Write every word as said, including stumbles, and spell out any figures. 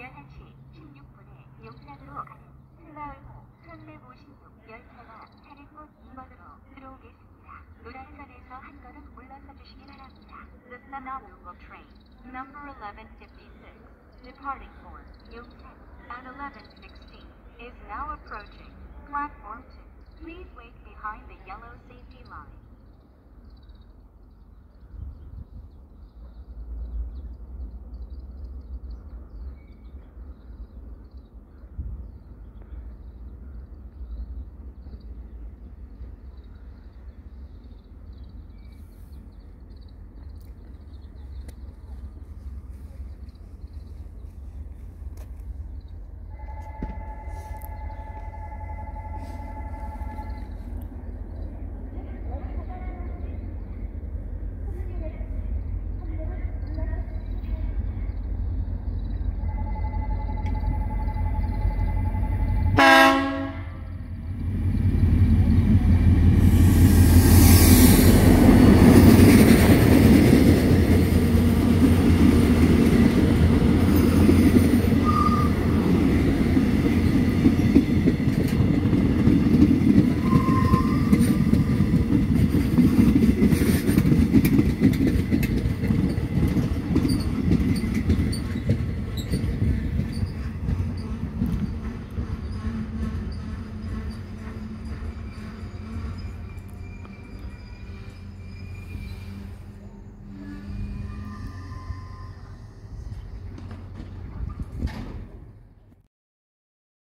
열한 시 십육 분에 용산으로 가는 슬라울호 천백오십육 열차가 차량곳 이 번으로 들어오겠습니다. 노란선에서 한 걸음 물러서 주시기 바랍니다. The Slaughter train, number eleven fifty-six, departing for Yongsan at eleven sixteen, is now approaching platform two. Please wait behind the yellow safety line.